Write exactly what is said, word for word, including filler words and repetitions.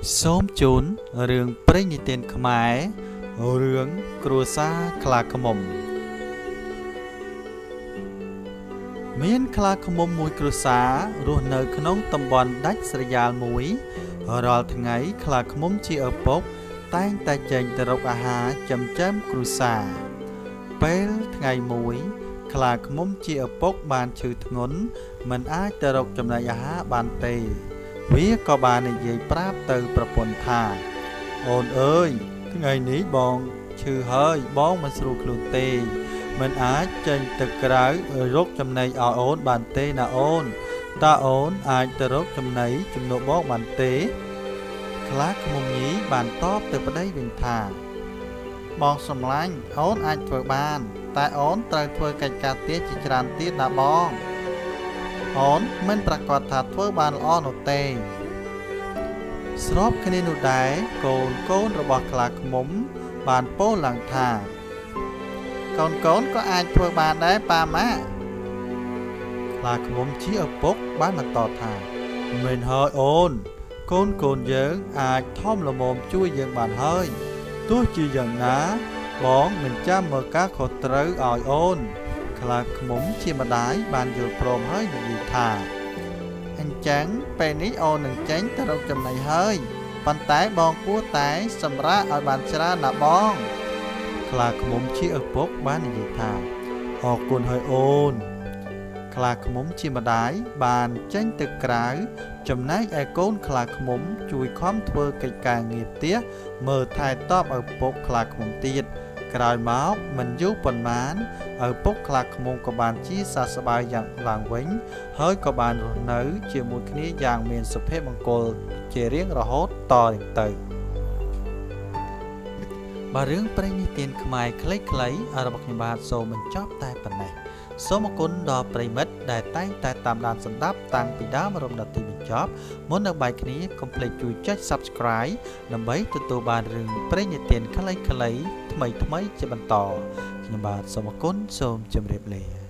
សូមជូនរឿងព្រេងនិទានខ្មែររឿងគ្រួសារខ្លាឃ្មុំមានខ្លាឃ្មុំមួយគ្រួសាររស់នៅក្នុងតំបន់ដាច់ស្រយាលមួយរាល់ថ្ងៃខ្លាឃ្មុំជាឪពុកតែងតែចេញទៅរកអាហារចិញ្ចឹមគ្រួសារពេលថ្ងៃមួយខ្លាឃ្មុំជាឪពុកបានឈឺធ្ងន់មិនអាចទៅរកចំណីអាហារបានទេវាក៏បាននិយាយប្រាប់ទៅប្រពន្ធថាអូនអើយថ្ងៃនេះបងឈឺហើយបងមិនស្រួលខ្លួនទេមិនអាចចេញទៅក្រៅរកចំណីឲ្យអូនបានទេណាអូនតើអូនអាចទៅរកចំណីជំនួសបងបានទេខ្លាឃ្មុំញីបានតបទៅប្តីវិញថាបងសម្លាញ់អូនអាចធ្វើបានតែអូនត្រូវធ្វើកិច្ចការទៀតជាច្រើនទៀតណាបងអូនមិនប្រកាសថាធ្វើបានល្អនោះទេស្របគ្នានោះដែរកូនកូនរបស់ខ្លាឃ្មុំបានពោលឡើងថាកូនកូនក៏អាចធ្វើបានដែរប៉ាម៉ាក់ខ្លាឃ្មុំជាឪពុកបានបន្តថាមិនហើយអូនកូនកូនយើងអាចធំល្មមជួយយើងបានហើយទោះជាយ៉ាងណាបងមិនចាំមើលការខុសត្រូវឲ្យអូនខ្លាឃ្មុំជាម្ដាយបានយល់ព្រមហើយនិយាយថាអញ្ចឹងពេលនេះអូននឹងចេញទៅរកចំណីហើយប៉ុន្តែបងគួរតែសម្រាកឲ្យបានច្រើនណាបងខ្លាឃ្មុំជាឪពុកបាននិយាយថាអរគុណហើយអូនខ្លាឃ្មុំជាម្ដាយបានចេញទៅក្រៅចំណែកឯកូនខ្លាឃ្មុំជួយខំធ្វើកិច្ចការងារផ្ទះមើលថែទាំឪពុកខ្លាឃ្មុំទៀតក្រោយមកមិនយូរប៉ុន្មានឪពុកខ្លាឃ្មុំក៏បានជាសះស្បើយយ៉ាងឡើងវិញហើយក៏បានរស់នៅជាមួយគ្នាយ៉ាងមានសុភមង្គលជារៀងរហូតតទៅបាទរឿងព្រេងនិទានខ្មែរខ្លីៗរបស់ខ្ញុំបាទសូមបញ្ចប់តែប៉ុណ្ណេះសូមអរគុណដល់ប្រិមិត្តដែលតែងតែតាមដានស្ដាប់តាំងពីដើមរហូតដល់ទីបញ្ចប់មុននឹងបាយគ្នាកុំភ្លេចជួយចុច Subscribe ដើម្បីទទួលបានរឿងព្រេងនិទានខ្លីៗថ្មីៗជាបន្តខ្ញុំបាទសូមអរគុណសូមជម្រាបលា